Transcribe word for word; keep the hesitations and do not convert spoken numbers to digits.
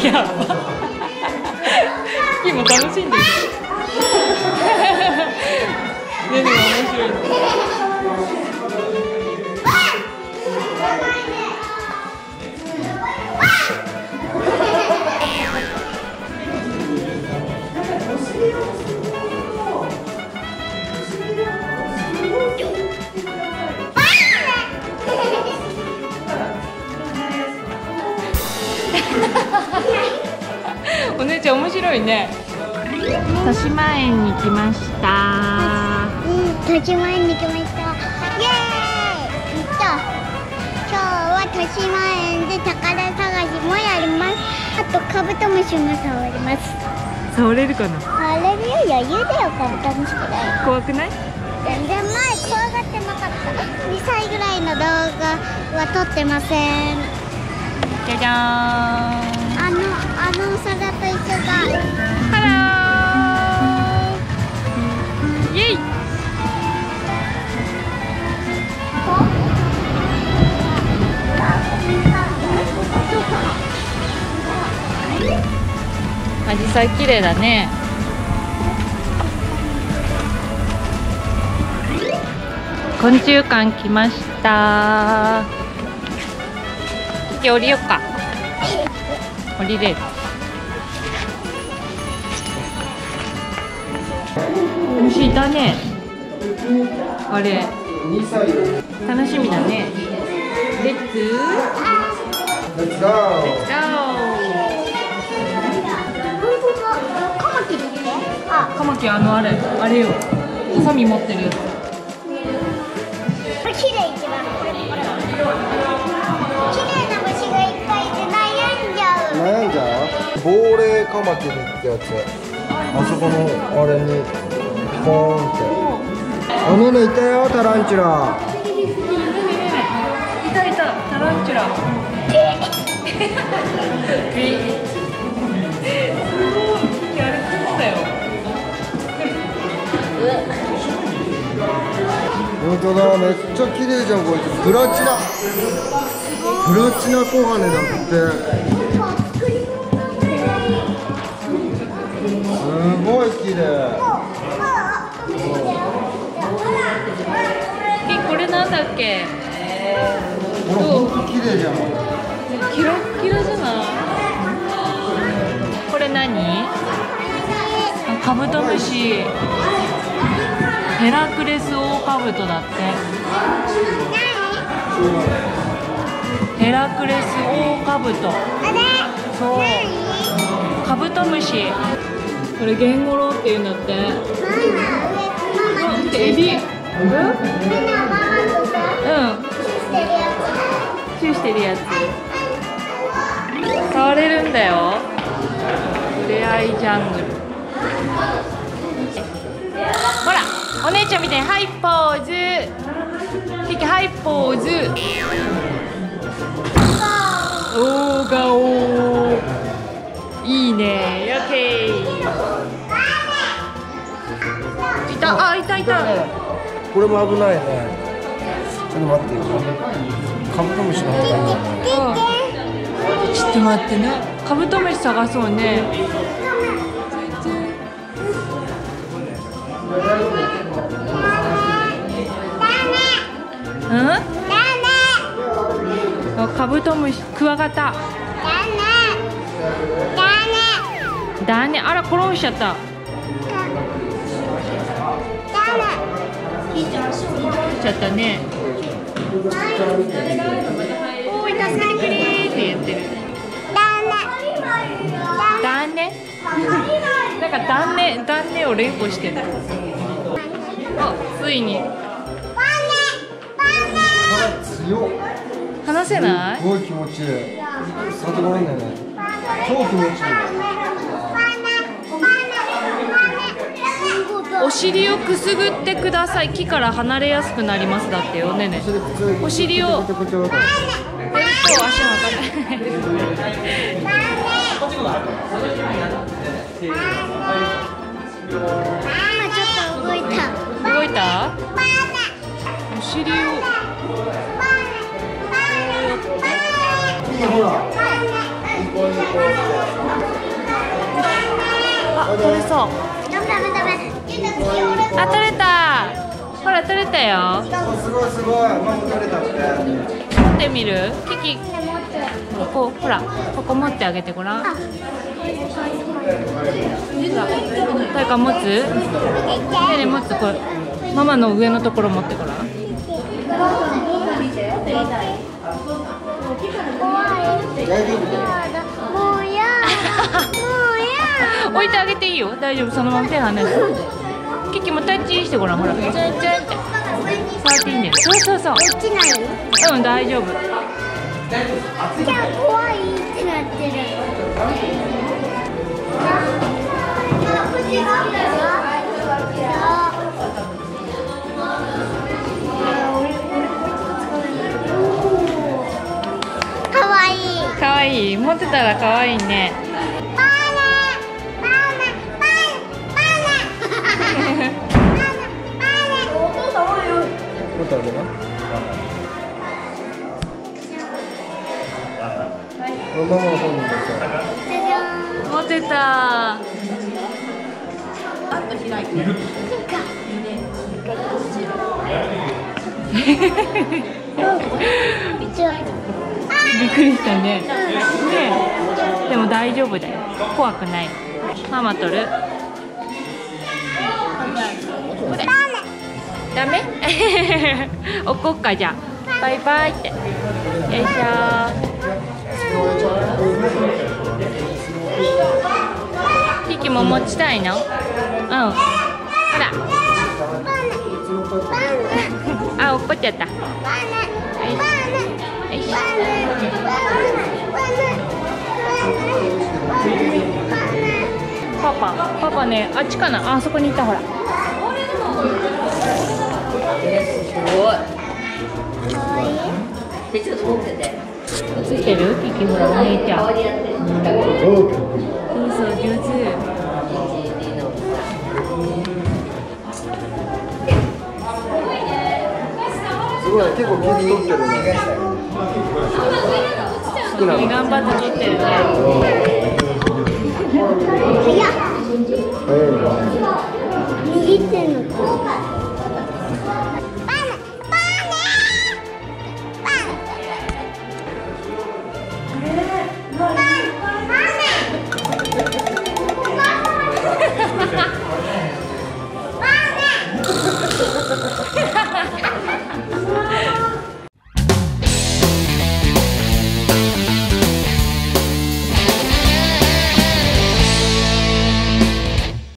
やば。キも楽しんでる。ねね面白いの。お姉ちゃん面白いね。豊島園に来ました。 うん、豊島園に来ました。イエーイ。行った。今日は豊島園で宝探しもやります。あとカブトムシも触ります。 触れるかな。 触れるよ、余裕だよ、カブトムシくらい。 怖くない？ 全然前怖がってなかった。にさいぐらいの動画は撮ってません。 じゃじゃーん。 あの、あのお皿と一緒だ。 ハロー。イエイ。アジサイ綺麗だね。昆虫館来ました。降りよっか。降りれる。虫いたね。あれ。楽しみだね。レッツ。レッツゴー。カマキリ、あのあれ、あれよ。ハサミ持ってるやつ。 綺麗一番。綺麗な虫がいっぱいいて悩んじゃう。 悩んじゃう？亡霊カマキリってやつ。あそこのあれにポーンって。あのねいたよ、タランチュラ。 いたいた、タランチュラ。 本当だ、めっちゃ綺麗じゃんこいつ。プラチナ。プラチナコガネだって。すごい綺麗。 え、これなんだっけ？ これ本当綺麗じゃん。 キラッキラじゃない？これ何？カブトムシ。ヘラクレスオオカブトだって。ヘラクレスオオカブト。そう。カブトムシ。これゲンゴロウって言うんだって。見てエビ。うん。チューしてるやつ。触れるんだよ。ふれあいジャングル。ほら。お姉ちゃんみたいにハイポーズ。キキハイポーズ。おー顔。いいね。オッケー。いた、あ、いたいた。 これも危ないね。ちょっと待ってよ。カブトムシの方がいいんじゃない？ ちょっと待ってね。カブトムシ探そうね。うん？カブトムシ、クワガタ。だね、あら、転んしちゃった。しちゃったね。おーい、助けてくれーって言ってる。だね。なんか断念、断念を連呼してる。あ、ついに。 強っ。 話せない？ すごい気持ちいい。触ってごらんね。超気持ちいい。 お尻をくすぐってください。木から離れやすくなりますだってよねね。お尻を。えっと足を測って。 今ちょっと動いた。 動いた？お尻を。 ほら。 そう。 ダメダメダメ。 あ、取れた。ほら取れたよ。 すごいすごい、ママ取れたって。 持ってみる？キキ、ここほら、ここ持ってあげてごらん。ほら、誰か持つ？手で持つこれ。ママの上のところ持ってごらん。 大丈夫だよ。 もうやもうや置いてあげていいよ。大丈夫、そのまま手離す。キキもタッチしてごらん、ほら。チュンチュンって。触っていいね。そうそうそう。 落ちない？ うん、大丈夫。 じゃあ怖いってなってる。かわいい。 かわいい。持ってたらかわいいね。 バナバナバナバナ持ってあげな。ママの方にもさ。 持ってた。びっくりしたね。ね、でも大丈夫だよ。怖くない。ママ取る？これ。ダメ？おこっかじゃあ。バイバイって。よいしょ。キキも持ちたいの？うん。ほら。あ、落っこっちゃった。よいしょ。パパ、パパね、あっちかな。あ、そこにいた、ほら。 すごい。でちょっと持ってて。 ついてる？キキほらお姉ちゃん。そうそう上手。 すごい、結構気に取ってるね。好きなの？ 頑張って撮ってるね。 早いね。 握ってんのか。